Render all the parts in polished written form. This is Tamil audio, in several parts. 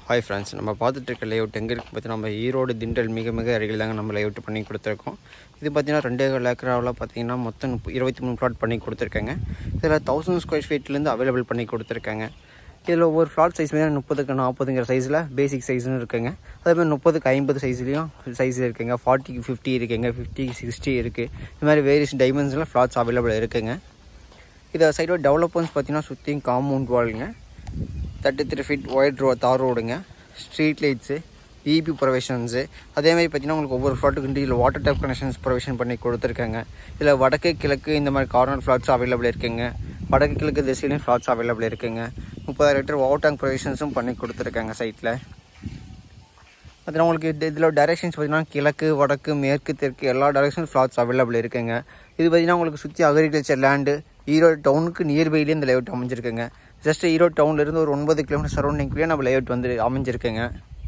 ஹாய் ஃப்ரெண்ட்ஸ், நம்ம பார்த்துட்டு இருக்க லேஅவுட் எங்கே இருக்குது பார்த்தீங்கன்னா, நம்ம ஈரோடு திண்டல் மிக மிக அருகில் தாங்க நம்ம லேஅவுட் பண்ணி கொடுத்துருக்கோம். இது பார்த்தீங்கன்னா 2.5 ஏக்கராவில் பார்த்தீங்கன்னா மொத்தம் 23 பிளாட் பண்ணி கொடுத்துருக்கேங்க. இதில் 1000 ஸ்கொயர் ஃபீட்லேருந்து அவைலபிள் பண்ணி கொடுத்துருக்காங்க. இதில் ஒவ்வொரு ஃப்ளாட் சைஸ் பார்த்தீங்கன்னா 30க்கு 40ங்கிற சைஸில் பேசிக் சைஸ்னு இருக்குங்க. அதேமாதிரி 30க்கு 50 சைஸ்லேயும் சைஸ் இருக்குங்க. 40க்கு 50 இருக்குங்க, 50க்கு 60 இருக்குது. இது மாதிரி வேரியஸ் டைமென்ஷனில் ஃப்ளாட்ஸ் அவைலபிள் இருக்குங்க. இதை சைடோட டெவலப்மெண்ட்ஸ் பார்த்தீங்கன்னா சுற்றியும் காம்பவுண்ட் வாலுங்க, 33 ஃபீட் ஒயிட் தார் ரோடுங்க, ஸ்ட்ரீட் லைட்ஸு, இபி ப்ரொவிஷன்ஸு. அதேமாதிரி பார்த்தீங்கன்னா உங்களுக்கு ஒவ்வொரு ஃப்ளாட்டுக்கு இதில் வாட்டர் டேப் கனெக்ஷன்ஸ் ப்ரொவிஷன் பண்ணி கொடுத்துருக்காங்க. இதில் வடக்கு கிழக்கு இந்த மாதிரி கார்னர் ஃப்ளாட்ஸ் அவைலபிள் இருக்குங்க. வடக்கு கிழக்கு திசையிலையும் ஃப்ளாட்ஸ் அவைலபிள் இருக்குங்க. 30,000 லிட்டர் வாட்டர் டேங்க் ப்ரொவிஷன்ஸும் பண்ணி கொடுத்துருக்காங்க சைட்டில். அதில் உங்களுக்கு இதில் டைரெக்ஷன்ஸ் பார்த்தீங்கன்னா கிழக்கு, வடக்கு, மேற்கு, தெற்கு எல்லா டைரெக்ஷன் ஃப்ளாட்ஸ் அவைலபிள் இருக்குங்க. இது பார்த்தீங்கன்னா உங்களுக்கு சுற்றி அக்ரிகல்ச்சர் லேண்டு, ஈரோடு டவுனுக்கு நியர்பைலேயே இந்த லேஅவுட் அமைஞ்சிருக்குங்க. ஜஸ்ட் ஈரோடு டவுன்லேருந்து ஒரு 9 கிலோமீட்டர் சரௌண்டிங்லேயே நம்ம லேஅவுட் வந்து அமைஞ்சிருக்குங்க.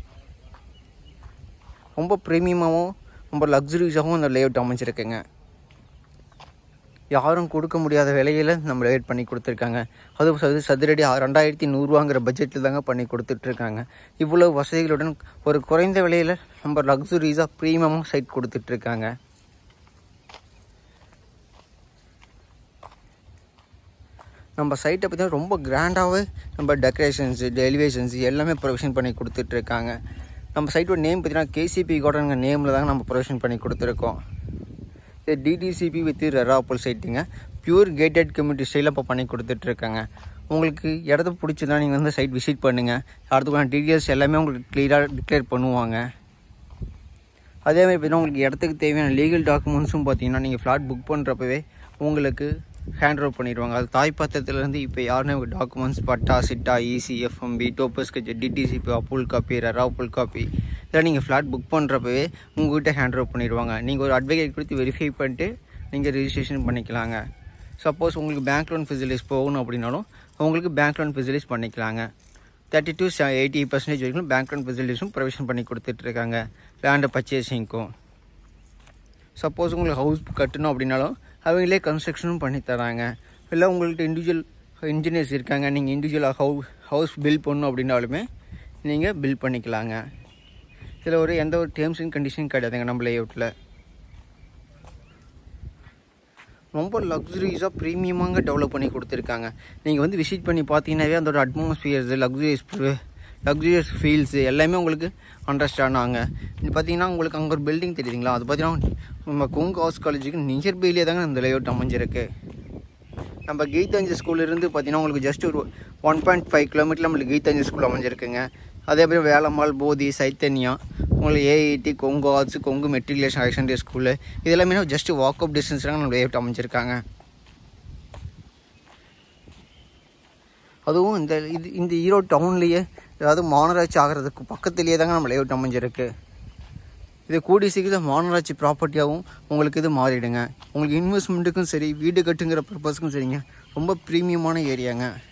ரொம்ப ப்ரீமியமாகவும் ரொம்ப லக்ஸுரியஸாகவும் இந்த லேஅவுட் அமைஞ்சிருக்குங்க. யாரும் கொடுக்க முடியாத விலையில் நம்ம லேஅவுட் பண்ணி கொடுத்துருக்காங்க. அதுவும் சதுரடி 2100 ரூபாங்கிற பட்ஜெட்டில் தாங்க பண்ணி கொடுத்துட்ருக்காங்க. இவ்வளோ வசதிகளுடன் ஒரு குறைந்த விலையில் நம்ம லக்ஸுரியஸாக ப்ரீமியமாக சைட் கொடுத்துட்ருக்காங்க. நம்ம சைட்டை பார்த்தீங்கன்னா ரொம்ப கிராண்டாகவே நம்ம டெக்கரேஷன்ஸு, எலிவேஷன்ஸு எல்லாமே ப்ரொவிஷன் பண்ணி கொடுத்துட்ருக்காங்க. நம்ம சைட்டோட நேம் பார்த்தீங்கன்னா கேசிபி கார்டனுங்கிற நேமில் தாங்க நம்ம ப்ரொவிஷன் பண்ணி கொடுத்துருக்கோம். இது டிடிசிபி வித் ரெராப்பல் சைட்டுங்க. பியூர் கேட்டட் கம்யூனிட்டி ஸ்டைலில் இப்போ பண்ணி கொடுத்துட்ருக்காங்க. உங்களுக்கு இடத்த பிடிச்சதுனா நீங்கள் வந்து சைட் விசிட் பண்ணுங்கள். அடுத்துக்கான டீட்டெயில்ஸ் எல்லாமே உங்களுக்கு கிளியராக டிக்ளேர் பண்ணுவாங்க. அதேமாதிரி பார்த்தீங்கன்னா உங்களுக்கு இடத்துக்கு தேவையான லீகல் டாக்குமெண்ட்ஸும் பார்த்தீங்கன்னா நீங்கள் ஃப்ளாட் புக் பண்ணுறப்பவே உங்களுக்கு ஹேண்ட் ஓவர் பண்ணிடுவாங்க. அது தாய் பத்திரத்துலேருந்து இப்போ யாருமே documents, patta, chitta, EC, FMB, டோப்பஸ் ஸ்கெட்ச், டிடிசிபி, அப்புல் காப்பி, ரெராப்பல் காப்பி இதெல்லாம் நீங்கள் ஃப்ளாட் புக் பண்ணுறப்பவே உங்கள்கிட்ட ஹேண்ட் ஓவர் பண்ணிடுவாங்க. நீங்கள் ஒரு அட்வொகேட் கொடுத்து வெரிஃபை பண்ணிட்டு நீங்கள் ரிஜிஸ்ட்ரேஷன் பண்ணிக்கலாங்க. சப்போஸ் உங்களுக்கு பேங்க் லோன் ஃபெசிலிட்டிஸ் போகணும் அப்படின்னாலும் உங்களுக்கு பேங்க் லோன் ஃபெசிலிட்டிஸ் பண்ணிக்கலாங்க. 30 to 80% வரைக்கும் பேங்க் லோன் ஃபெசிலிட்டிஸும் ப்ரொவிஷன் பண்ணி கொடுத்துட்ருக்காங்க லேண்டை பர்ச்சேசிங்க்கும். சப்போஸ் உங்களுக்கு ஹவுஸ் கட்டணும் அப்படின்னாலும் அவங்களே கன்ஸ்ட்ரக்ஷனும் பண்ணி தராங்க. இல்லை உங்கள்கிட்ட இண்டிவிஜுவல் இன்ஜினியர்ஸ் இருக்காங்க, நீங்கள் இண்டிவிஜுவலாக ஹவுஸ் பில்ட் பண்ணணும் அப்படின்னாலுமே நீங்கள் பில் பண்ணிக்கலாங்க. இதில் எந்த ஒரு டேர்ம்ஸ் அண்ட் கண்டிஷன் கிடையாதுங்க. நம்ம லேஅவுட்டில் ரொம்ப லக்ஸுரியஸாக ப்ரீமியமாக டெவலப் பண்ணி கொடுத்துருக்காங்க. நீங்கள் வந்து விசிட் பண்ணி பார்த்தீங்கன்னாவே அதோட அட்மாஸ்பியர்ஸு, லக்ஸுரியஸ் ஃபீல்ஸு எல்லாமே உங்களுக்கு அண்டர்ஸ்டாண்ட் ஆகுங்க. இது பார்த்தீங்கன்னா உங்களுக்கு அங்கே ஒரு பில்டிங் தெரியுதுங்களா, அது பார்த்தீங்கன்னா நம்ம கொங்கு ஆர்ட்ஸ் காலேஜுக்கு நியர்பையிலே தாங்க இந்த லேஅவுட் அமைஞ்சிருக்கு. நம்ம கீதாஞ்சலி ஸ்கூல்லேருந்து பார்த்தீங்கன்னா உங்களுக்கு ஜஸ்ட் ஒரு 1.5 கிலோமீட்டர் நம்மளுக்கு கீதாஞ்சலி ஸ்கூல் அமைஞ்சிருக்குங்க. அதே மாதிரி வேலம்மாள், போதி, சைத்தன்யா, உங்களுக்கு AIT, Kongu arts, Kongu matriculation higher secondary school இதெல்லாமே ஜஸ்ட் வாக் அப் டிஸ்டன்ஸ் தாங்க நம்ம லேஅவுட் அமைஞ்சிருக்காங்க. அதுவும் இந்த ஈரோடு டவுன்லேயே அதாவது மாநகராட்சி ஆகிறதுக்கு பக்கத்துலேயே தாங்க நம்ம லேஅவுட் அமைஞ்சிருக்கு. இது கூடிய சீக்கிரம் மாநகராட்சி ப்ராப்பர்ட்டியாகவும் உங்களுக்கு இது மாறிடுங்க. உங்களுக்கு இன்வெஸ்ட்மெண்ட்டுக்கும் சரி, வீடு கட்டுங்கிற பர்பஸுக்கும் சரிங்க, ரொம்ப ப்ரீமியமான ஏரியாங்க.